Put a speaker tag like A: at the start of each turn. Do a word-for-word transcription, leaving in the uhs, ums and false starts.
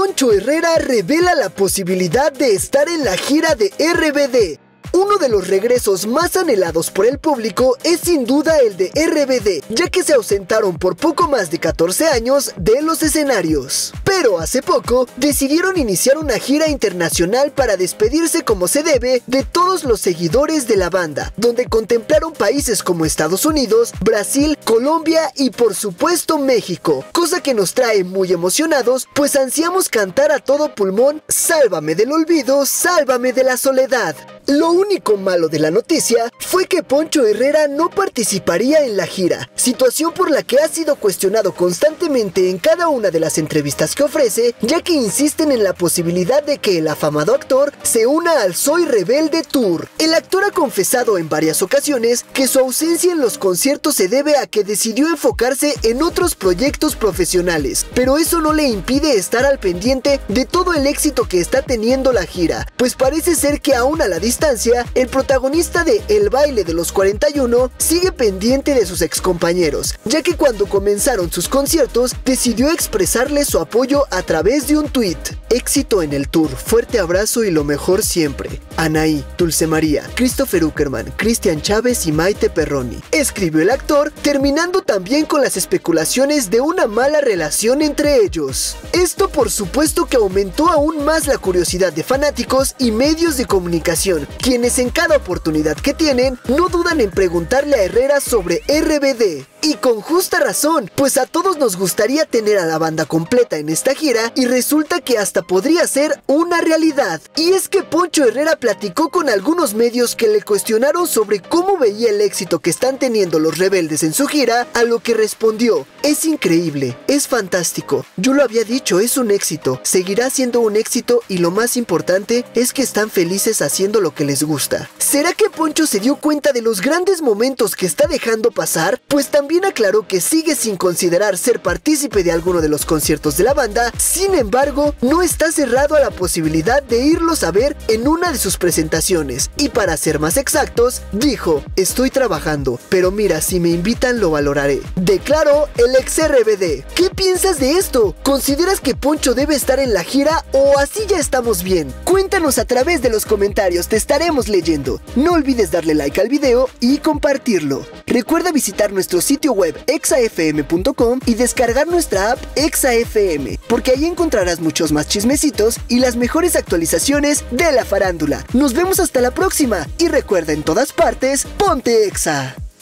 A: Poncho Herrera revela la posibilidad de estar en la gira de R B D. Uno de los regresos más anhelados por el público es sin duda el de R B D, ya que se ausentaron por poco más de catorce años de los escenarios. Pero hace poco decidieron iniciar una gira internacional para despedirse como se debe de todos los seguidores de la banda, donde contemplaron países como Estados Unidos, Brasil, Colombia y por supuesto México, cosa que nos trae muy emocionados, pues ansiamos cantar a todo pulmón "Sálvame del olvido, sálvame de la soledad". Lo único malo de la noticia fue que Poncho Herrera no participaría en la gira, situación por la que ha sido cuestionado constantemente en cada una de las entrevistas que ofrece, ya que insisten en la posibilidad de que el afamado actor se una al Soy Rebelde Tour. El actor ha confesado en varias ocasiones que su ausencia en los conciertos se debe a que decidió enfocarse en otros proyectos profesionales, pero eso no le impide estar al pendiente de todo el éxito que está teniendo la gira, pues parece ser que aún a la distancia el protagonista de El Baile de los cuarenta y uno sigue pendiente de sus excompañeros, ya que cuando comenzaron sus conciertos decidió expresarles su apoyo a través de un tuit. Éxito en el tour, fuerte abrazo y lo mejor siempre. Anaí, Dulce María, Christopher Uckerman, Cristian Chávez y Maite Perroni, escribió el actor, terminando también con las especulaciones de una mala relación entre ellos. Esto por supuesto que aumentó aún más la curiosidad de fanáticos y medios de comunicación, quienes en cada oportunidad que tienen no dudan en preguntarle a Herrera sobre R B D. Y con justa razón, pues a todos nos gustaría tener a la banda completa en esta gira y resulta que hasta podría ser una realidad. Y es que Poncho Herrera platicó con algunos medios que le cuestionaron sobre cómo veía el éxito que están teniendo los Rebeldes en su gira, a lo que respondió: "Es increíble, es fantástico, yo lo había dicho, es un éxito, seguirá siendo un éxito y lo más importante es que están felices haciendo lo que les gusta". ¿Será que Poncho se dio cuenta de los grandes momentos que está dejando pasar? Pues también aclaró que sigue sin considerar ser partícipe de alguno de los conciertos de la banda, sin embargo, no está cerrado a la posibilidad de irlos a ver en una de sus presentaciones, y para ser más exactos, dijo: "Estoy trabajando, pero mira, si me invitan lo valoraré", declaró el ex R B D. ¿Qué piensas de esto? ¿Consideras que Poncho debe estar en la gira o así ya estamos bien? Cuéntanos a través de los comentarios, te estaremos leyendo. No olvides darle like al video y compartirlo. Recuerda visitar nuestro sitio web exa f m punto com y descargar nuestra app Exa F M, porque ahí encontrarás muchos más chismecitos y las mejores actualizaciones de la farándula. Nos vemos hasta la próxima y recuerda, en todas partes, ponte Exa.